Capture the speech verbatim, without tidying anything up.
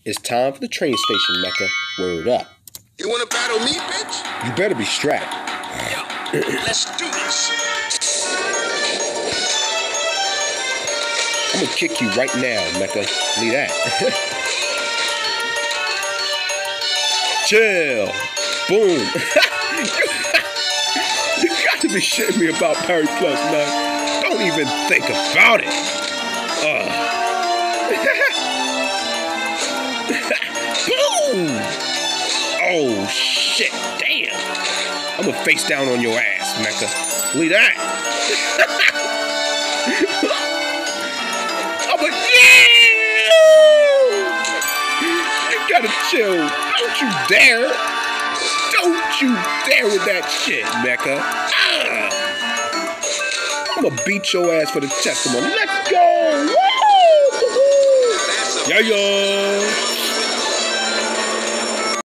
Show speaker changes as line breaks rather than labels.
It's time for the train station, Meca. Word up.
You wanna battle me, bitch?
You better be strapped.
Yo, let's do this.
I'm gonna kick you right now, Meca. Leave that. Chill. Boom. You got to be shitting me about Parry Plus, man. Don't even think about it. Uh. Boom. Oh, shit. Damn. I'm gonna face down on your ass, Meca. Leave that. I'm like, yeah! You gotta chill. Don't you dare. Don't you dare with that shit, Meca. Ah. I'm gonna beat your ass for the testimony. Let's go! Woo! Yeah, yeah.